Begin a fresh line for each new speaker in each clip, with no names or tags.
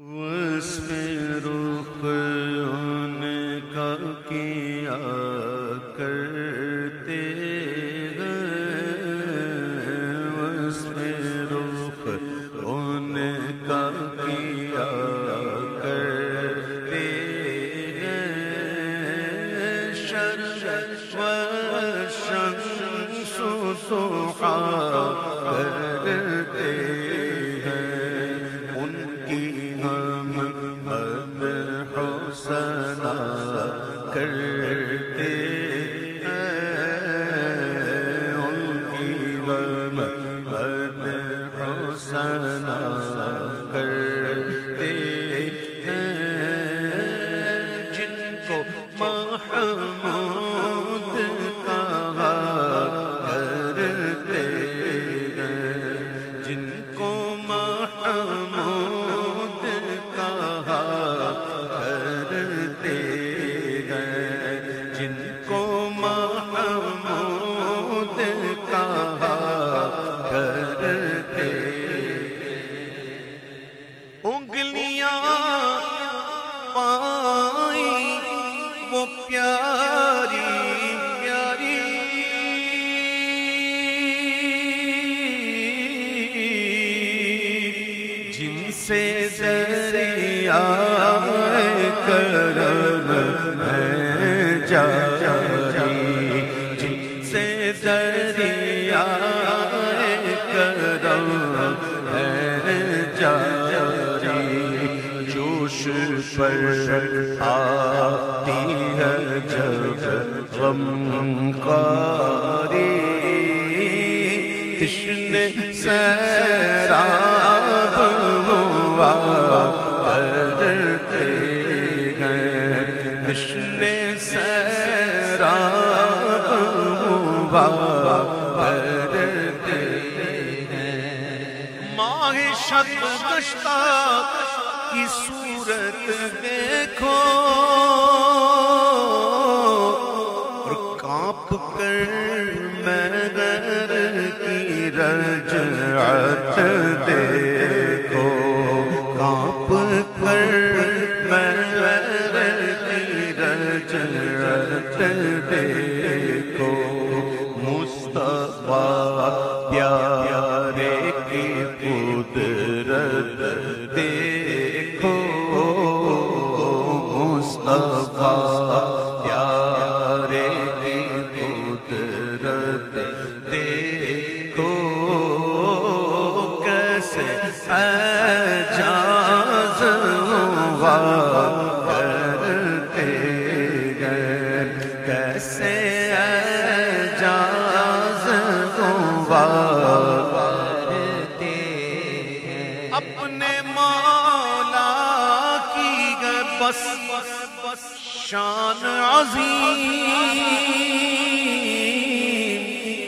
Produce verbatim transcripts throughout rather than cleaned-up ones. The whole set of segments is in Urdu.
وصف رخ ان کا کیا کرتے ہیں، وصف رخ ان کا کیا کرتے ہیں، شرق و شمس ضحا کرتے ہیں، ان کی ہم مدح ثنا کرتے ہیں، ان کی ہم مدح ثنا کرتے ہیں، جن کو محمود کہا کرتے ہیں، جن کو محمود کہا کرتے ہیں، جن کو محمود کہا کرتے ہیں، انگلیاں پائی وہ پیاری پیاری، جن سے دریائے کرم ہے جاری، جن سے دریائے کرم ہے جاری، جوش پر آتی ہے جب غم کاری، تشنے سیراب ہوا کرتے ہیں، تشنے سیراب ہوا کرتے ہیں، ماہ شب گشتہ کی صورت دیکھو اور کانپ کر مگر کی رجعت دیکھو، کانپ کر مگر کی رجعت دیکھو، مصطفیٰ پیارے کی قدرت دیکھو، مصطفیٰ پیارے کی قدرت دیکھو، کیسے اعجاز ہوا کرتے ہیں، کیسے اعجاز ہوا کرتے ہیں، اپنے مولا کی ہے بس شان عظیم،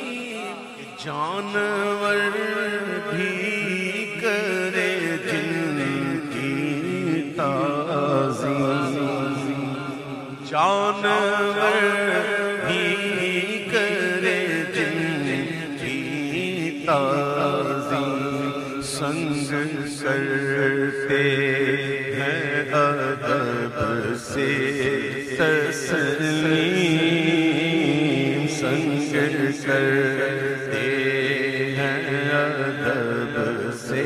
جانور بھی کرے جن کی تعظیم، جانور بھی کرے جن کی تعظیم، سنگ کرتے ہیں ادب سے تسلیم، سنگ کرتے ہیں ادب سے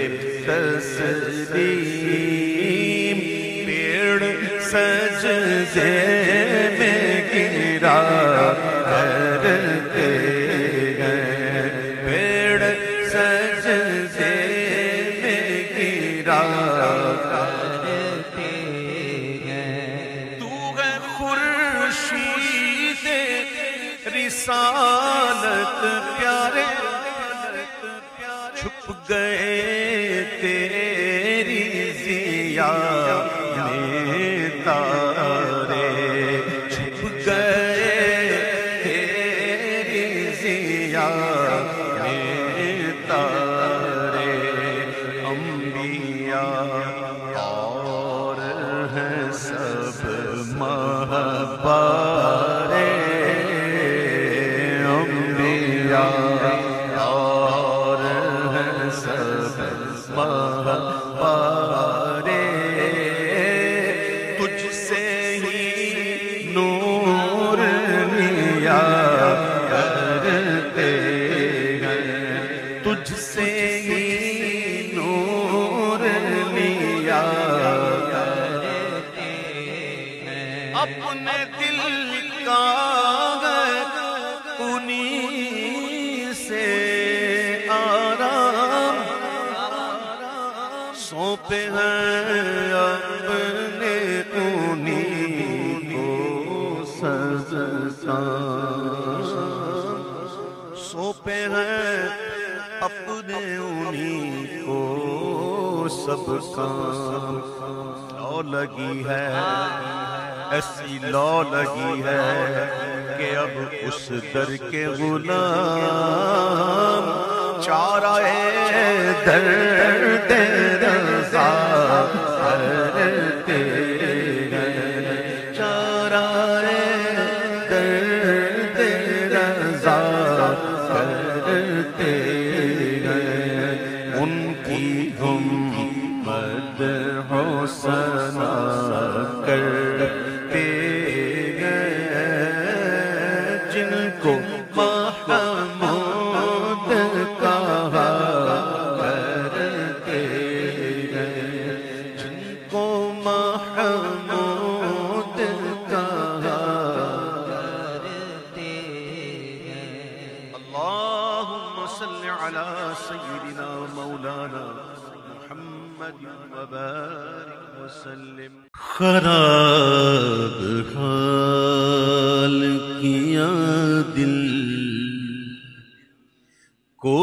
تسلیم، پیڑ سجدے میں گرا کرتے ہیں، پیڑ سجدے میں گرا کرتے ہیں، تو ہے خورشید رسالت پیارے، چھپ گئے تیری ضیا میں تارے، چھپ گئے تیری ضیا میں تارے، انبیاء اور ہیں سب مہپارے، انبیاء اور ہیں سب مہپارے، اپنے دل کا ہے انہی سے آرام سونپے ہیں اپنے انہی کو سجدہ سونپے ہیں اپنے انہی کو سب کام لو لگی ہے ایسی لو لگی ہے کہ اب اس در کے غلام چارہ درد رضا کرتے گئے چارہ درد رضا کرتے گئے ان کی ہم مدح و ثنا کرتے گئے جن کو محمود کہا کرتے گئے جن کو محمود کہا کرتے گئے اللہم صلی علی سیدنا مولانا محمد وبارک وسلم خراب حال کیا دل کو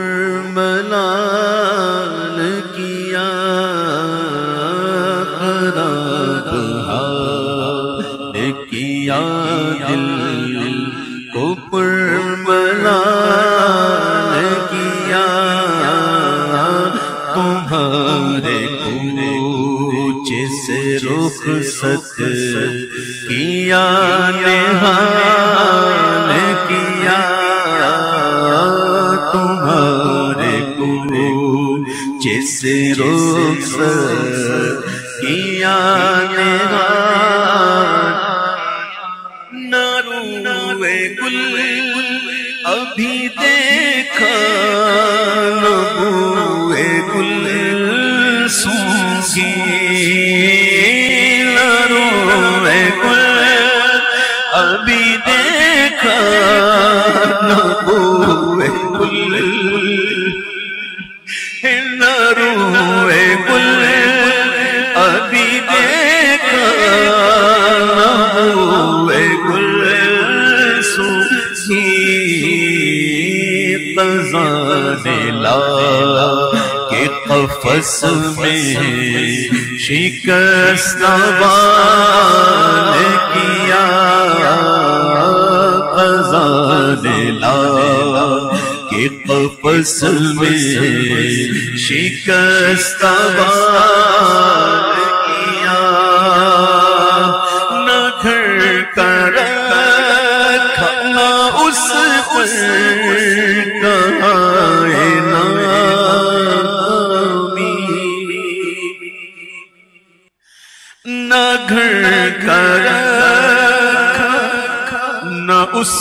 پرملال کیا خراب حال کیا دل کو پرملال کیا تمہارے کوچے سے رخصت کیا نہال کیا تمہارے کوچے سے رخصت کیا نہال نہ روئے گل ابھی دیکھا نہ بوئے گل سونگی نہ روئے گل ابھی دیکھا نہ بوئے گل نہ روئے گل ابھی دیکھا نہ بوئے گل سونگی قضا دلا کہ قفس میں شکست بال کیا قضا دلا کہ قفس میں شکست بال کیا نہ گھر کا رکھا نہ اس پر نہ گھر کا رکھا نہ اس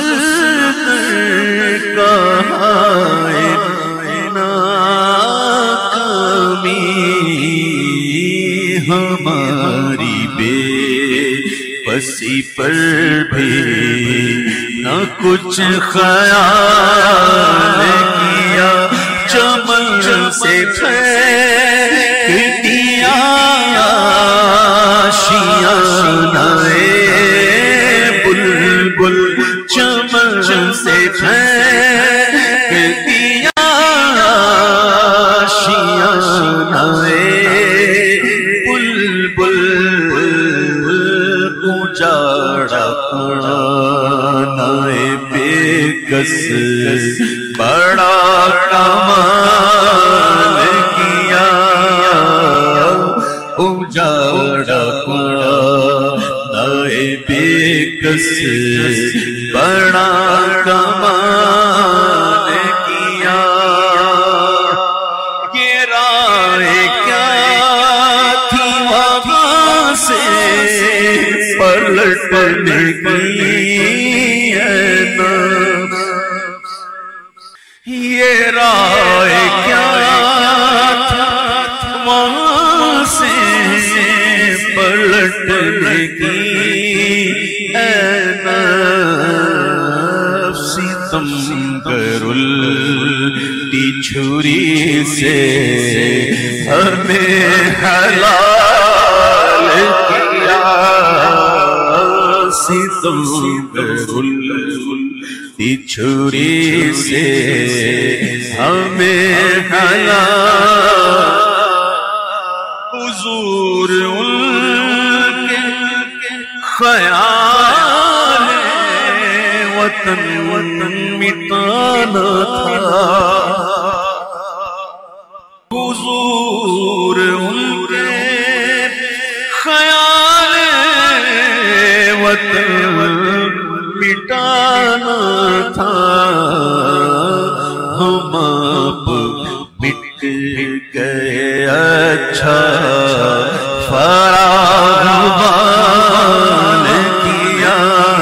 کا ناکامی ہماری بے بسی پر بھی نہ کچھ خیال کیا چمن سے پھینک دیا آشیانہ بلبل چمن سے پھینک دیا آشیانہ بلبل اجاڑا پرانا بے کس بڑا کمال کیا اجاڑا پرانا بے کس بڑا کمال کیا یہ رائے کیا تھی وہاں سے پلٹنے کی ہے نا یہ رائے کیا تھا وہاں سے پلٹنے کی اے نفسی تم پر الٹی چھری سے ہمیں حلال کیا ستم پر الٹی چھری سے ہمیں حلال حضور ان کے خیال وطن مٹانا تھا حضور ان کے خیال وطن مٹانا تھا ہم اب مٹ گئے اچھا فراغبان کیا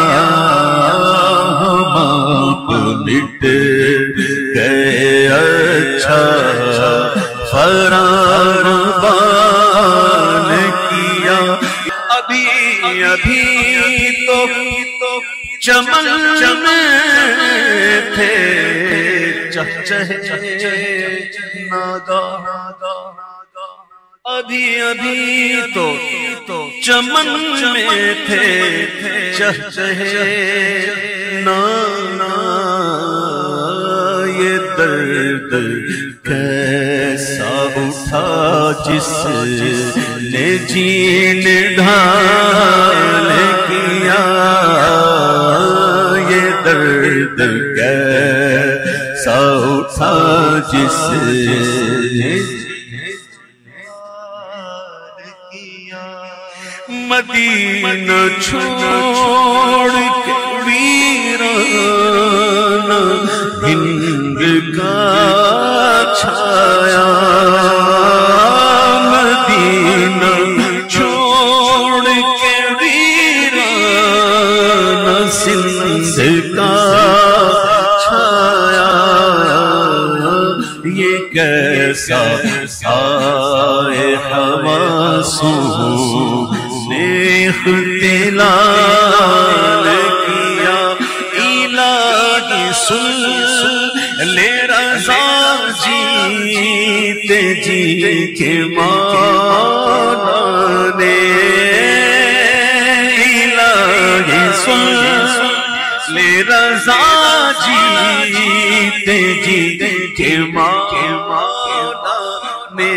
ہم اب مٹ گئے اچھا فراغبان کیا ابھی ابھی تو چمن میں تھے چہچہے نادا ابھی ابھی تو چمن میں تھے چہچہے نادا یہ درد کیسا اٹھا جس نے جین ڈھال کیا یہ درد کیسا اٹھا جس نے مدینہ چھوڑ کے ویران ہند کا چھایا مدینہ چھوڑ کے ویران سندھ کا چھایا یہ کیسا آئے حواسو اختلال کیا الہی سن لے رضا جیتے جی کے مولا نے الہی سن لے رضا جیتے جی کے مولا نے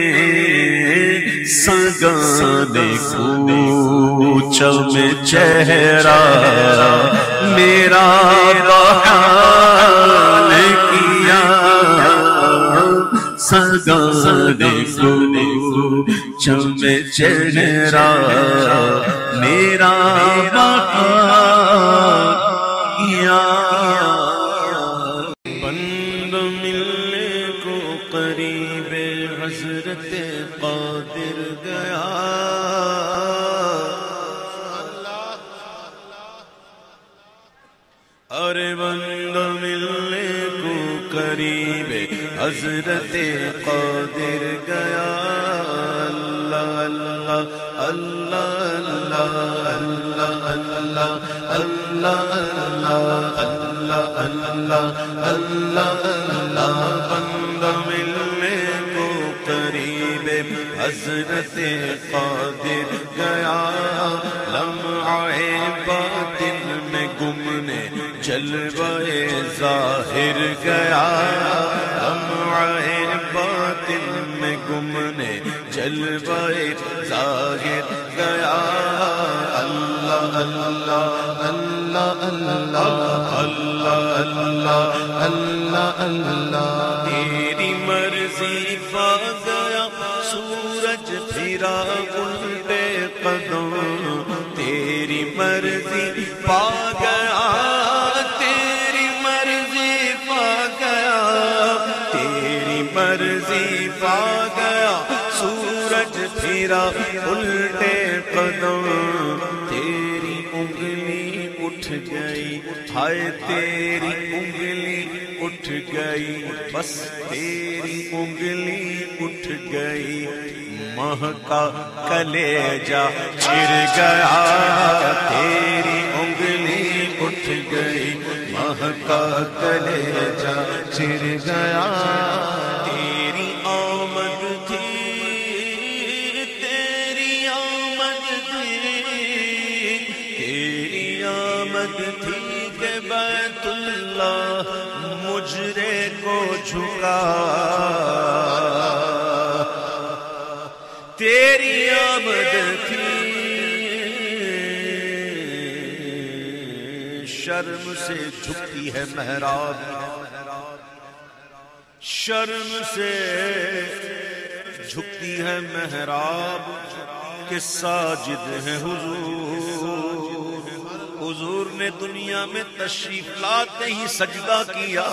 سگانے کوچہ میں چہرہ میرا بحال کیا سگانے کوچہ میں چہرہ میرا بحال کیا بند ملنے کو قریب حضرت قادر گیا ارے بند ملنے کو قریب حضرت قادر گیا اللہ اللہ اللہ اللہ اللہ اللہ اللہ اللہ اللہ اللہ بند ملنے کو قریب حضرت قادر گیا لمحہ باطن میں گمنے جلوہ ظاہر گیا لمحہ باطن میں گمنے جلوہ ظاہر گیا اللہ اللہ اللہ اللہ اللہ اللہ اللہ تیری مرضی پا گیا سورج پھرا الٹے قدم تیری مرضی پا گیا تیری مرضی پا گیا تیری مرضی پا گیا سورج پھرا الٹے قدم تیری انگلی اٹھ گئی ہائے تیری انگلی اٹھ گئی بس تیری انگلی اٹھ گئی مہکا کلیجا چر گیا تیری انگلی اٹھ گئی مہکا کلیجا چر گیا تیری آمد تھی تیری آمد تھی تیری آمد تھی کہ بیت اللہ مجرے کو جھکا تیری آمد تھی شرم سے جھکتی ہے محراب شرم سے جھکتی ہے محراب کہ ساجد ہے حضور حضور نے دنیا میں تشریف لاتے ہی سجدہ کیا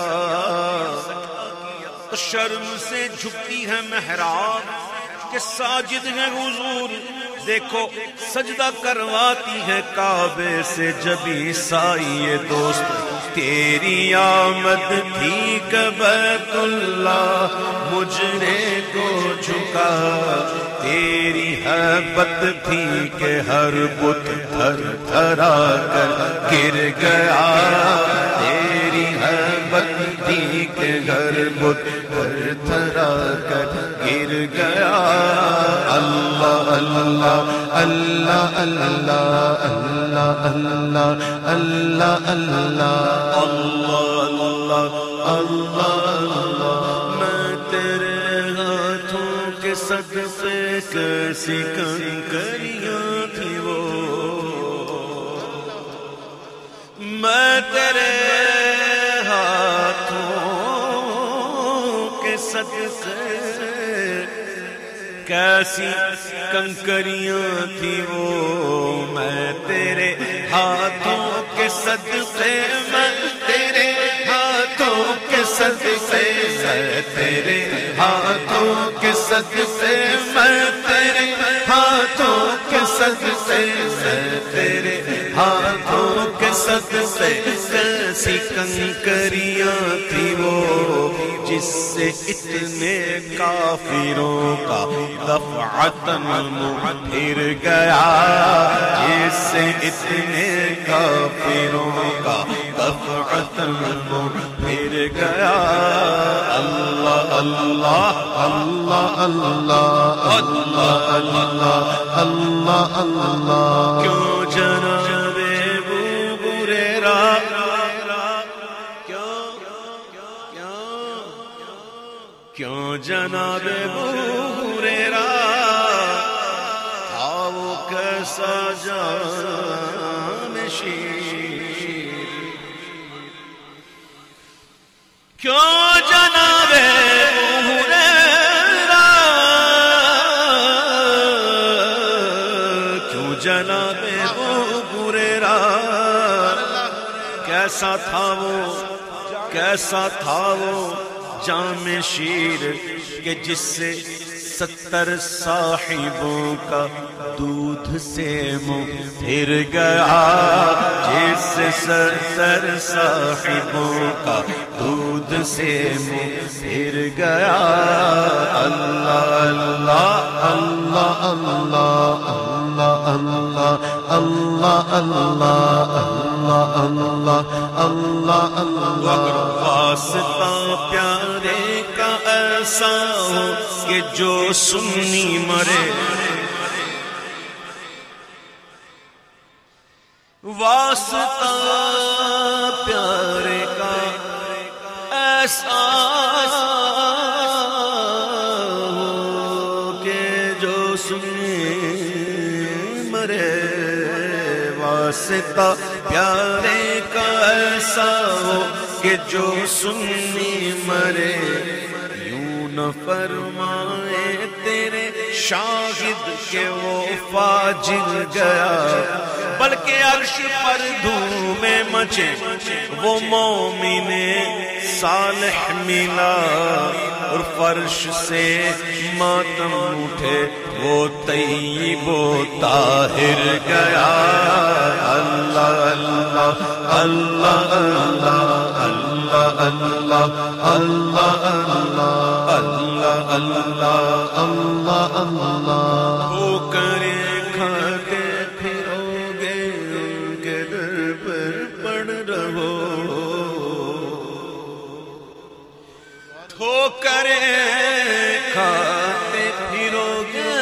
تو شرم سے جھکتی ہے محراب کہ ساجد ہے حضور دیکھو سجدہ کرواتی ہے کعبے سے جبھی سائے دوست تیری آمد تھی کہ بیت اللہ مجرے کو جھکا تیری حیبت تھی کہ ہر بت تھر تھرا کر گر گیا تیری حیبت تھی کہ ہر بت تھر تھرا کر گر گیا اللہ اللہ اللہ اللہ اللہ اللہ اللہ اللہ اللہ اللہ میں تیرے ہاتھوں کے صدقے کیسی کنکریاں تھی وہ میں تیرے ہاتھوں کے صدقے کیسی کنکریاں تھی وہ میں تیرے ہاتھوں کے صدقے میں تیرے ہاتھوں کے صدقے میں تیرے ہاتھوں کے صدقے میں تیرے ہاتھوں کے صدقے میں تیرے ہاتھوں کے صدقے کیسی کنکریاں تھی وہ جس سے اتنے کافروں کا دفعتاً منہ پھر گیا جس سے اتنے کافروں کا دفعتاً منہ پھر گیا اللہ اللہ اللہ اللہ اللہ اللہ اللہ اللہ کیوں جناب ابو ہریرہ کیوں جناب ابو ہریرہ تھا وہ کیسا جانشین کیوں جناب ابو ہریرہ کیوں جناب ابو ہریرہ کیسا تھا وہ کیسا تھا وہ جام شیر کہ جس سے ستر صاحبوں کا دودھ سے منہ پھر گیا جس سے ستر صاحبوں کا دودھ سے منہ پھر گیا اللہ اللہ اللہ اللہ اللہ اللہ اللہ اللہ اللہ اللہ واسطہ پیارے کا ایسا ہو کہ جو سنی مرے واسطہ پیارے کا ایسا ہو کہ جو سنی مرے واسطہ پیارے کا ایسا ہو کہ جو سنی مرے یوں نہ فرمائے تیرے شاہد کہ وہ فاجر گیا بلکہ عرش پر دھومیں مچے وہ مومن صالح ملا اور فرش سے ماتم اٹھے وہ طیب و طاہر گیا اللہ اللہ اللہ اللہ اللہ اللہ اللہ اللہ اللہ اللہ
اللہ اللہ
ہو کرے کھاتے پھرو گے ان کے در پر پڑ رہو ہو کرے کھاتے پھرو گے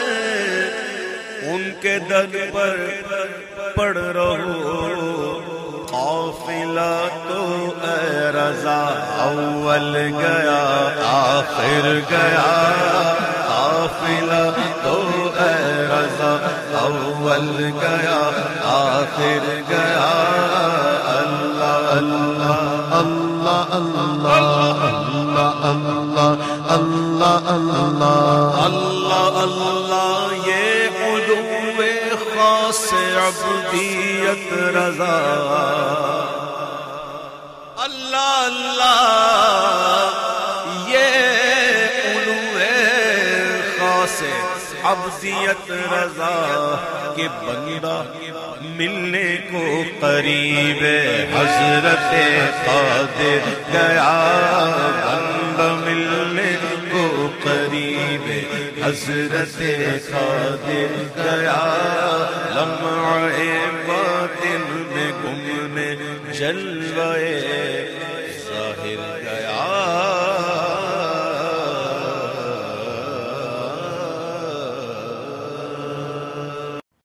ان کے در پر پڑ رہو قافلہ تو اے رضا اول گیا آخر گیا قافلہ تو اے رضا اول گیا آخر گیا اللہ اللہ
اللہ اللہ اللہ اللہ اللہ
اللہ اللہ یہ علو خاص عبدیت رضا اللہ اللہ یہ علو خاص عبدیت رضا کہ بندہ ملنے کو قریب حضرت قادر گیا بندہ ملنے کو قریب حضرت قادر گیا لمعے باطن میں گم میں جلوے ظاہر